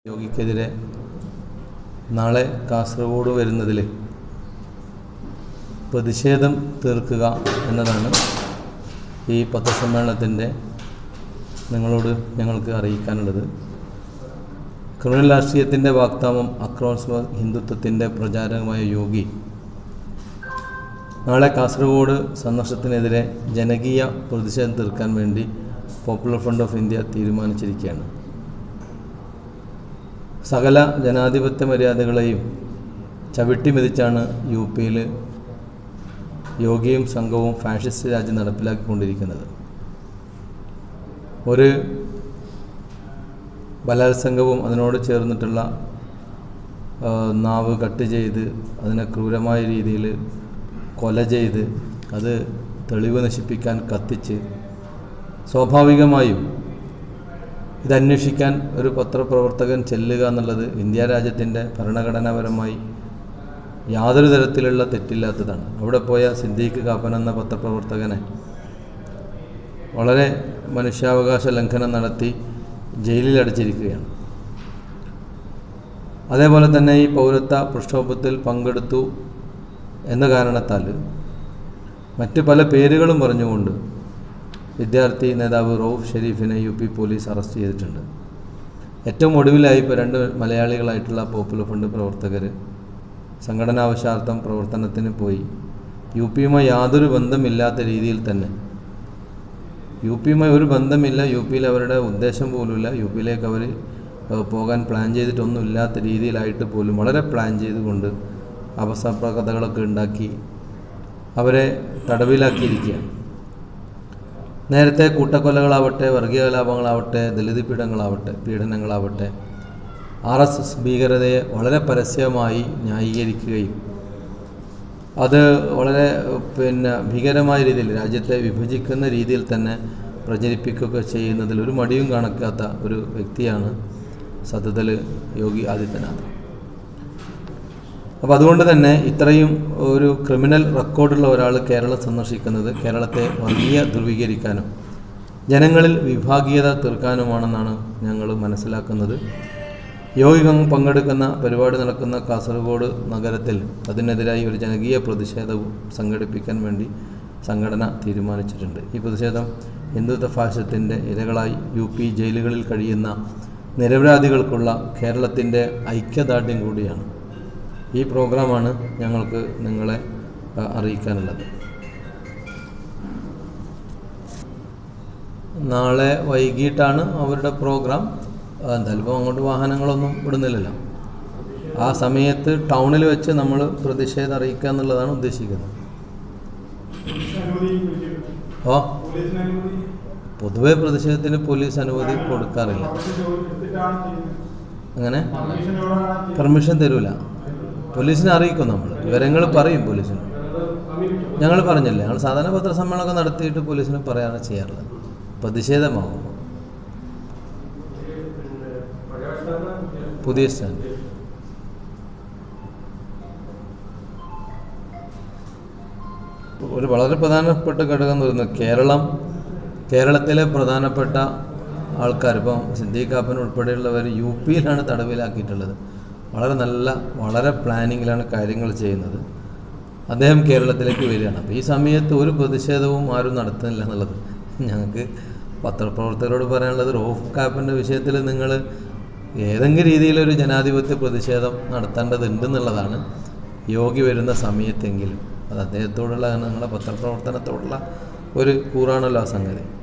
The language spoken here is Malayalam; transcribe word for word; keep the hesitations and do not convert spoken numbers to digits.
യോഗിക്കെതിരെ നാളെ കാസർഗോഡ് വരുന്നതിൽ പ്രതിഷേധം തീർക്കുക എന്നതാണ് ഈ പത്രസമ്മേളനത്തിൻ്റെ നിങ്ങളോട് ഞങ്ങൾക്ക് അറിയിക്കാനുള്ളത്. ക്രിമിനൽ രാഷ്ട്രീയത്തിൻ്റെ വാക്താമം അക്രമ ഹിന്ദുത്വത്തിൻ്റെ പ്രചാരകമായ യോഗി നാളെ കാസർഗോഡ് സന്ദർശനത്തിനെതിരെ ജനകീയ പ്രതിഷേധം തീർക്കാൻ വേണ്ടി പോപ്പുലർ ഫ്രണ്ട് ഓഫ് ഇന്ത്യ തീരുമാനിച്ചിരിക്കുകയാണ്. സകല ജനാധിപത്യ മര്യാദകളെയും ചവിട്ടിമെതിച്ചാണ് യു പിയിൽ യോഗിയും സംഘവും ഫാഷിസ്റ്റ് രാജ്യം നടപ്പിലാക്കിക്കൊണ്ടിരിക്കുന്നത്. ഒരു ബലാത്സംഗവും അതിനോട് ചേർന്നിട്ടുള്ള നാവ് കട്ട് ചെയ്ത് അതിനെ ക്രൂരമായ രീതിയിൽ കൊല ചെയ്ത് അത് തെളിവ് നശിപ്പിക്കാൻ കത്തിച്ച് സ്വാഭാവികമായും ഇതന്വേഷിക്കാൻ ഒരു പത്രപ്രവർത്തകൻ ചെല്ലുക എന്നുള്ളത് ഇന്ത്യ രാജ്യത്തിൻ്റെ ഭരണഘടനാപരമായി യാതൊരു തരത്തിലുള്ള തെറ്റില്ലാത്തതാണ്. അവിടെ പോയ സിദ്ദീഖ് കാപ്പൻ എന്ന പത്രപ്രവർത്തകനെ വളരെ മനുഷ്യാവകാശ ലംഘനം നടത്തി ജയിലിൽ അടച്ചിരിക്കുകയാണ്. അതേപോലെ തന്നെ ഈ പൗരത്വ പ്രക്ഷോഭത്തിൽ പങ്കെടുത്തു എന്ന കാരണത്താൽ മറ്റ് പല പേരുകളും പറഞ്ഞുകൊണ്ട് വിദ്യാർത്ഥി നേതാവ് റൌഫ് ഷെരീഫിനെ യു പി പോലീസ് അറസ്റ്റ് ചെയ്തിട്ടുണ്ട്. ഏറ്റവും ഒടുവിലായി ഇപ്പോൾ രണ്ട് മലയാളികളായിട്ടുള്ള പോപ്പുലർ ഫ്രണ്ട് പ്രവർത്തകർ സംഘടനാവശ്യാർത്ഥം പ്രവർത്തനത്തിന് പോയി യു പിയുമായി യാതൊരു ബന്ധമില്ലാത്ത രീതിയിൽ തന്നെ, യു പിയുമായി ഒരു ബന്ധമില്ല, യു പിയിൽ അവരുടെ ഉദ്ദേശം പോലുമില്ല, യു പിയിലേക്ക് അവർ പോകാൻ പ്ലാൻ ചെയ്തിട്ടൊന്നും ഇല്ലാത്ത രീതിയിലായിട്ട് പോലും വളരെ പ്ലാൻ ചെയ്തുകൊണ്ട് അപസപ്രകഥകളൊക്കെ ഉണ്ടാക്കി അവരെ തടവിലാക്കിയിരിക്കുകയാണ്. നേരത്തെ കൂട്ടക്കൊലകളാവട്ടെ, വർഗീയ കലാപങ്ങളാവട്ടെ, ദലിത് പീഡനങ്ങളാവട്ടെ പീഡനങ്ങളാവട്ടെ ആർ എസ് എസ് ഭീകരതയെ വളരെ പരസ്യമായി ന്യായീകരിക്കുകയും അത് വളരെ പിന്നെ ഭീകരമായ രീതിയിൽ രാജ്യത്തെ വിഭജിക്കുന്ന രീതിയിൽ തന്നെ പ്രചരിപ്പിക്കുകയൊക്കെ ചെയ്യുന്നതിൽ ഒരു മടിയും കാണിക്കാത്ത ഒരു വ്യക്തിയാണ് സത്യത്തിൽ യോഗി ആദിത്യനാഥ്. അപ്പോൾ അതുകൊണ്ട് തന്നെ ഇത്രയും ഒരു ക്രിമിനൽ റെക്കോർഡുള്ള ഒരാൾ കേരളം സന്ദർശിക്കുന്നത് കേരളത്തെ വർഗീയ ധ്രുവീകരിക്കാനും ജനങ്ങളിൽ വിഭാഗീയത തീർക്കാനുമാണെന്നാണ് ഞങ്ങൾ മനസ്സിലാക്കുന്നത്. യോഗി പങ്കെടുക്കുന്ന പരിപാടി നടക്കുന്ന കാസർഗോഡ് നഗരത്തിൽ അതിനെതിരായി ഒരു ജനകീയ പ്രതിഷേധവും സംഘടിപ്പിക്കാൻ വേണ്ടി സംഘടന തീരുമാനിച്ചിട്ടുണ്ട്. ഈ പ്രതിഷേധം ഹിന്ദുത്വ ഫാഷിസത്തിൻ്റെ ഇരകളായി യു പി ജയിലുകളിൽ കഴിയുന്ന നിരപരാധികൾക്കുള്ള കേരളത്തിൻ്റെ ഐക്യദാർഢ്യം കൂടിയാണ്. ഈ പ്രോഗ്രാമാണ് ഞങ്ങൾക്ക് നിങ്ങളെ അറിയിക്കാനുള്ളത്. നാളെ വൈകിട്ടാണ് അവരുടെ പ്രോഗ്രാം. എന്തായാലും അങ്ങോട്ട് വാഹനങ്ങളൊന്നും വിടുന്നില്ലല്ലോ. ആ സമയത്ത് ടൗണിൽ വെച്ച് നമ്മൾ പ്രതിഷേധം അറിയിക്കുക എന്നുള്ളതാണ് ഉദ്ദേശിക്കുന്നത്. ഓ പൊതുവെ പ്രതിഷേധത്തിന് പോലീസ് അനുമതി കൊടുക്കാറില്ല. അങ്ങനെ പെർമിഷൻ തരൂല. പോലീസിനെ അറിയിക്കും, നമ്മൾ വിവരങ്ങൾ പറയും പോലീസിന്. ഞങ്ങൾ പറഞ്ഞില്ലേ, ഞങ്ങൾ സാധാരണ പത്രസമ്മേളനമൊക്കെ നടത്തിയിട്ട് പോലീസിന് പറയാനാണ് ചെയ്യാറുള്ളത്. പ്രതിഷേധമാകും. പുതിയ സ്റ്റാൻഡ് ഒരു വളരെ പ്രധാനപ്പെട്ട ഘടകം എന്ന് പറയുന്നത് കേരളം കേരളത്തിലെ പ്രധാനപ്പെട്ട ആൾക്കാർ ഇപ്പം സിദ്ദീഖ് കാപ്പൻ ഉൾപ്പെടെയുള്ളവർ യു പിയിലാണ് തടവിലാക്കിയിട്ടുള്ളത്. വളരെ നല്ല വളരെ പ്ലാനിങ്ങിലാണ് കാര്യങ്ങൾ ചെയ്യുന്നത്. അദ്ദേഹം കേരളത്തിലേക്ക് വരികയാണ്. അപ്പോൾ ഈ സമയത്ത് ഒരു പ്രതിഷേധവും ആരും നടത്തുന്നില്ല എന്നുള്ളത് ഞങ്ങൾക്ക് പത്രപ്രവർത്തകരോട് പറയാനുള്ളത്. റൌഫ് കാപ്പൻ്റെ വിഷയത്തിൽ നിങ്ങൾ ഏതെങ്കിലും രീതിയിലൊരു ജനാധിപത്യ പ്രതിഷേധം നടത്തേണ്ടതുണ്ടെന്നുള്ളതാണ്. യോഗി വരുന്ന സമയത്തെങ്കിലും അത് അദ്ദേഹത്തോടുള്ള നിങ്ങളുടെ പത്രപ്രവർത്തനത്തോടുള്ള ഒരു കൂറാണല്ലോ ആ സംഗതി.